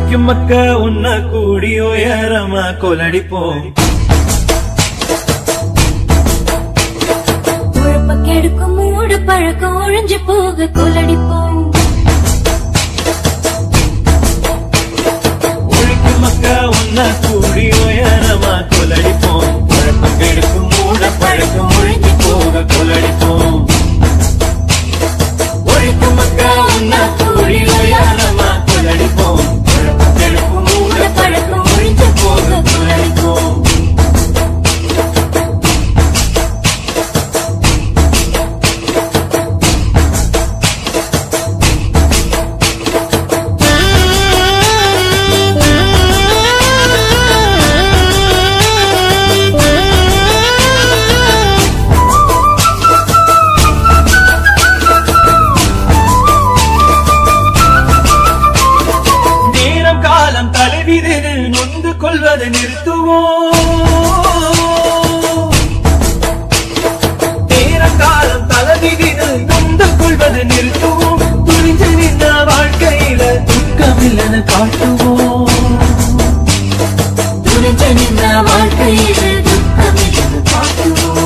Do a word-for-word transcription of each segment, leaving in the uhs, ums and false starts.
ஒழிக்கும் மக்க உன்ன கூடி உயரமா கொலடிப்போம். உழப்ப கெடுக்கும் மூடு பழக்கம் ஒழிஞ்சு போக கொலடிப்போம். ஒழிக்கும் மக்க உன்ன கூடி உயரமா கொலடிப்போம். உழப்ப கெடுக்கும் மூடு பழக்கம் ஒழிஞ்சு போக கொலடிப்போம். ஒழிக்கும் மக்க உன்ன கூடி உயரமா கொலடிப்போம். உழப்ப கெடுக்கும் மூடு பழக்கம் ஒழிஞ்சு போக கொலடிப்போம். நொந்து கொள்வதை நிறுத்துவோம். நேரம் காலம் தலைவிதிகள் நொந்து கொள்வதை நிறுத்துவோம். துணிஞ்சு நின்ற வாழ்க்கையில துக்கமில்லன காட்டுவோம். துணிஞ்சு நின்ற வாழ்க்கையில துக்கமில்லன காட்டுவோம்.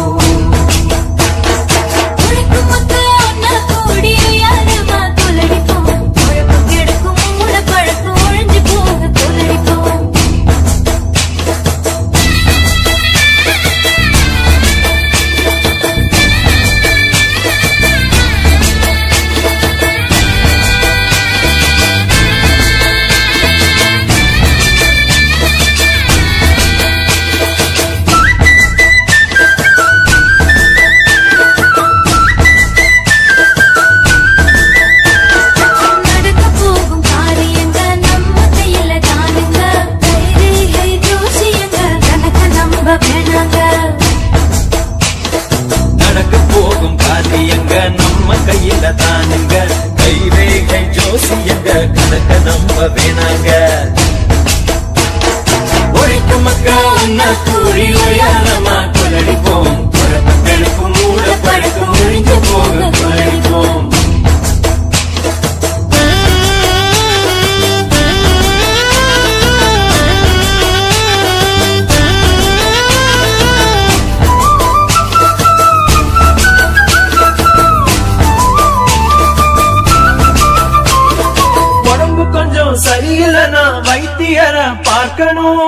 நடக்க போகும் காரியங்க நம்ம கையில தானுங்க. கைரேகை ஜோசியங்க கணக்க நம்ப வேணாங்க. ஒழிக்கும் மக்கா உன்ன கூடி உயரமா கொலடிப்போம். குழப்பங்களுக்கும் மூட பழக்கம் ஒழிஞ்சு போக கொலடிப்போம். சரியில்லைனா வைத்தியர பார்க்கணும்.